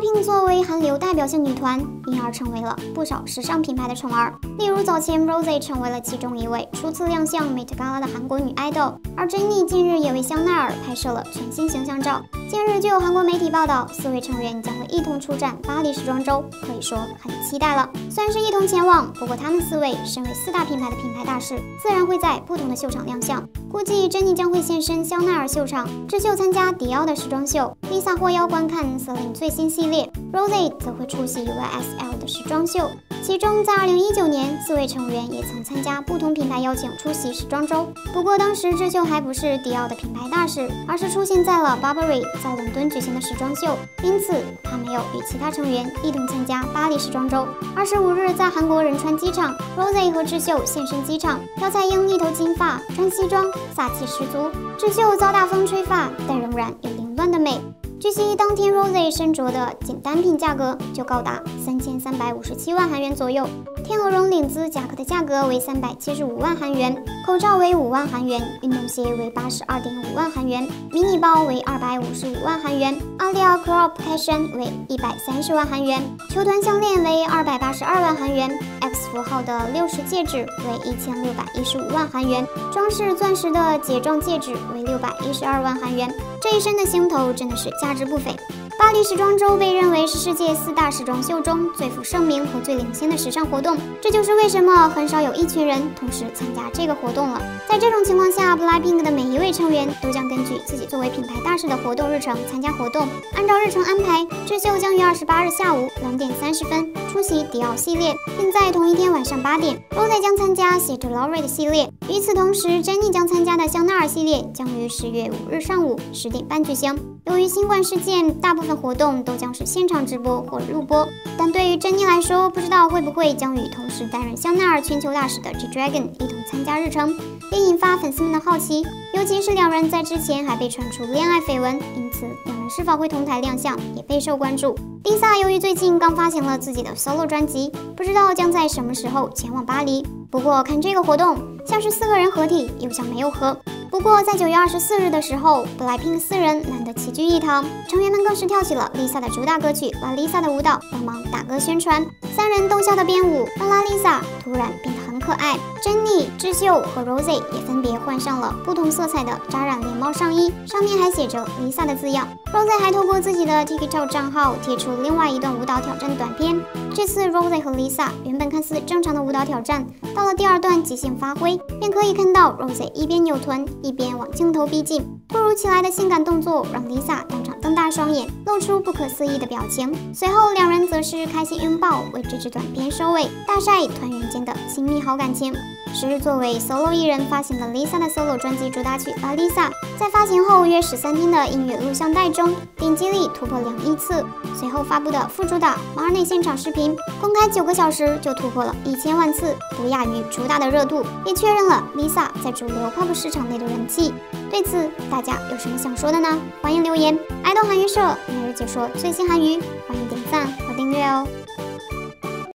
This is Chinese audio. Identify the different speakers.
Speaker 1: BLACKPINK 作为韩流代表性女团，因而成为了不少时尚品牌的宠儿。例如，早前 Rosé 成为了其中一位初次亮相 Met Gala 的韩国女 idol， 而 Jennie 近日也为香奈儿拍摄了全新形象照。近日就有韩国媒体报道，4位成员将会一同出战巴黎时装周，可以说很期待了。虽然是一同前往，不过他们4位身为4大品牌的品牌大使，自然会在不同的秀场亮相。估计 Jennie 将会现身香奈儿秀场，智秀参加迪奥的时装秀 ，Lisa 获邀观看 Celine 最新系列 ，Rosé 则会出席 YSL 的时装秀。其中，在2019年，4位成员也曾参加不同品牌邀请出席时装周。不过当时智秀还不是迪奥的品牌大使，而是出现在了 Burberry 在伦敦举行的时装秀，因此他没有与其他成员一同参加巴黎时装周。25日在韩国仁川机场 ，Rosé 和智秀现身机场，朴彩英一头金发，穿西装，飒气十足；智秀遭大风吹发，但仍然有凌乱的美。据悉，当天 Rosé 身着的仅单品价格就高达3357万韩元左右，天鹅绒领子夹克的价格为375万韩元，口罩为5万韩元，运动鞋为82.5万韩元，迷你包为255万韩元，阿利亚 Crop 开衫为130万韩元，球团项链为282万韩元 ，X 符号的60戒指为1615万韩元，装饰钻石的睫状戒指为612万韩元。这一身的行头真的是价值不菲。巴黎时装周被认为是世界4大时装秀中最负盛名和最领先的时尚活动，这就是为什么很少有一群人同时参加这个活动了。在这种情况下 ，BLACKPINK 的每一位成员都将根据自己作为品牌大使的活动日程参加活动。按照日程安排，智秀将于28日下午2点30分出席迪奥系列，并在同一天晚上8点 ，Rosé 将参加写着 Laurie 的系列。与此同时 ，Jennie 将参加的香奈儿系列将于10月5日上午10点半举行。由于新冠事件，大部分活动都将是现场直播或录播，但对于珍妮来说，不知道会不会将与同时担任香奈儿全球大使的 G-Dragon 一同参加日程，也引发粉丝们的好奇。尤其是2人在之前还被传出恋爱绯闻，因此2人是否会同台亮相也备受关注。Lisa 由于最近刚发行了自己的 solo 专辑，不知道将在什么时候前往巴黎。不过看这个活动，像是4个人合体，又像没有合。不过在9月24日的时候 ，BLACKPINK 4人难得齐聚一堂，成员们更是跳起了 Lisa 的主打歌曲《La Lisa》的舞蹈，帮忙打歌宣传。3人逗笑的编舞让 La Lisa 突然变得很可爱。Jennie、智秀和 Rosé 也分别换上了不同色彩的扎染连帽上衣，上面还写着 Lisa 的字样。Rosé 还透过自己的 TikTok 账号贴出另外一段舞蹈挑战的短片。这次 Rosé 和 Lisa 原本看似正常的舞蹈挑战，到了第2段即兴发挥，便可以看到 Rosé 一边扭臀一边往镜头逼近，突如其来的性感动作让 Lisa 当场瞪大双眼，露出不可思议的表情。随后2人则是开心拥抱，为这支短片收尾，大晒团员间的亲密好感情。10日作为 solo 艺人发行的 Lisa 的 solo 专辑主打曲《La Lisa》，在发行后约13天的音乐录像带中，点击率突破2亿次。随后发布的副主打 Marnie 现场视频，公开9个小时就突破了1000万次，不亚于主打的热度，也确认了 Lisa 在主流 pop 市场内的人气。对此，大家有什么想说的呢？欢迎留言。爱豆韩语社每日解说最新韩语，欢迎点赞和订阅哦。